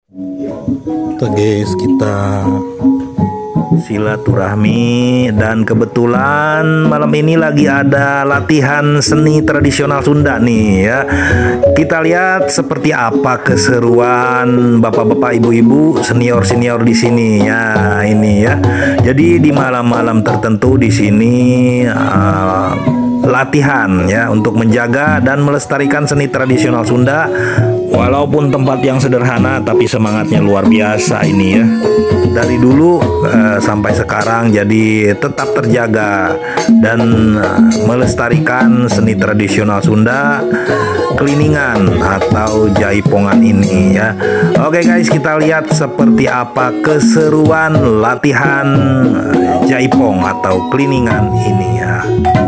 Oke guys, kita silaturahmi dan kebetulan malam ini lagi ada latihan seni tradisional Sunda nih ya. Kita lihat seperti apa keseruan bapak-bapak, ibu-ibu, senior-senior di sini ya. Ini ya. Jadi di malam-malam tertentu di sini latihan ya untuk menjaga dan melestarikan seni tradisional Sunda. Walaupun tempat yang sederhana tapi semangatnya luar biasa ini ya. Dari dulu sampai sekarang jadi tetap terjaga dan melestarikan seni tradisional Sunda Kliningan atau Jaipongan ini ya. Oke guys, kita lihat seperti apa keseruan latihan Jaipong atau Kliningan ini ya.